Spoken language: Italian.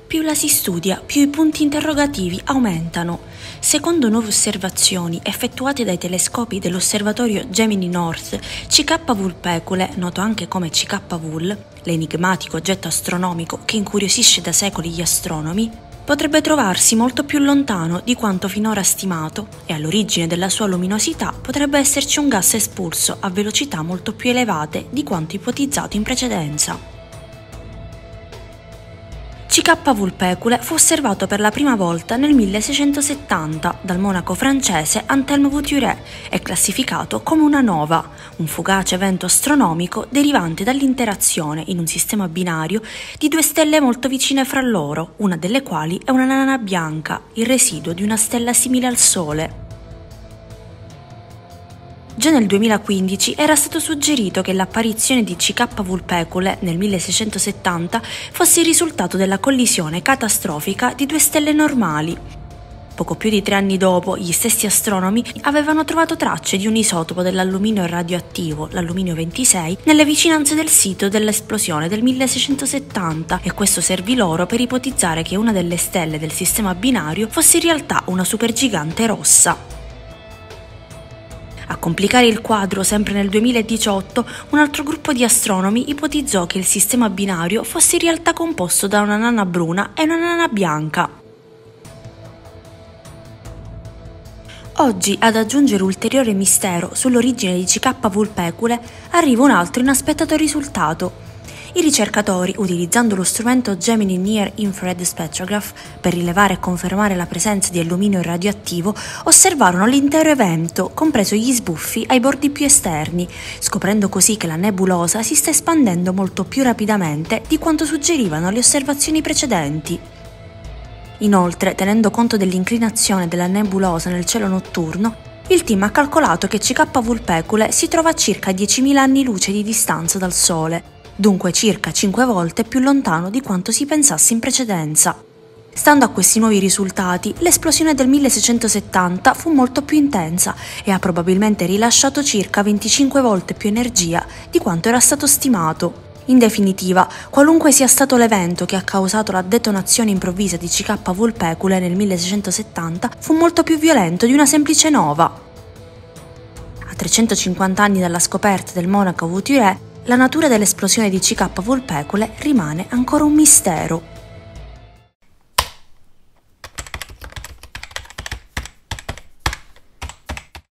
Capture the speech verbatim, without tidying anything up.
più la si studia, più i punti interrogativi aumentano. Secondo nuove osservazioni effettuate dai telescopi dell'osservatorio Gemini North, C K Vulpecule, noto anche come C K Vul, l'enigmatico oggetto astronomico che incuriosisce da secoli gli astronomi, potrebbe trovarsi molto più lontano di quanto finora stimato e all'origine della sua luminosità potrebbe esserci un gas espulso a velocità molto più elevate di quanto ipotizzato in precedenza. C K Vulpecule fu osservato per la prima volta nel milleseicentosettanta dal monaco francese Anselme Vouturier e classificato come una nova, un fugace evento astronomico derivante dall'interazione in un sistema binario di due stelle molto vicine fra loro, una delle quali è una nana bianca, il residuo di una stella simile al Sole. Già nel duemilaquindici era stato suggerito che l'apparizione di C K Vulpecule nel milleseicentosettanta fosse il risultato della collisione catastrofica di due stelle normali. Poco più di tre anni dopo, gli stessi astronomi avevano trovato tracce di un isotopo dell'alluminio radioattivo, l'alluminio ventisei, nelle vicinanze del sito dell'esplosione del milleseicentosettanta e questo servì loro per ipotizzare che una delle stelle del sistema binario fosse in realtà una supergigante rossa. A complicare il quadro, sempre nel duemiladiciotto, un altro gruppo di astronomi ipotizzò che il sistema binario fosse in realtà composto da una nana bruna e una nana bianca. Oggi, ad aggiungere ulteriore mistero sull'origine di C K Vulpecule, arriva un altro inaspettato risultato. I ricercatori, utilizzando lo strumento Gemini Near Infrared Spectrograph per rilevare e confermare la presenza di alluminio radioattivo, osservarono l'intero evento, compreso gli sbuffi ai bordi più esterni, scoprendo così che la nebulosa si sta espandendo molto più rapidamente di quanto suggerivano le osservazioni precedenti. Inoltre, tenendo conto dell'inclinazione della nebulosa nel cielo notturno, il team ha calcolato che C K Vulpecule si trova a circa diecimila anni luce di distanza dal Sole, dunque circa cinque volte più lontano di quanto si pensasse in precedenza. Stando a questi nuovi risultati, l'esplosione del milleseicentosettanta fu molto più intensa e ha probabilmente rilasciato circa venticinque volte più energia di quanto era stato stimato. In definitiva, qualunque sia stato l'evento che ha causato la detonazione improvvisa di C K Vulpecule nel milleseicentosettanta, fu molto più violento di una semplice nova. A trecentocinquanta anni dalla scoperta del monaco Vouturier, la natura dell'esplosione di C K Vulpecule rimane ancora un mistero.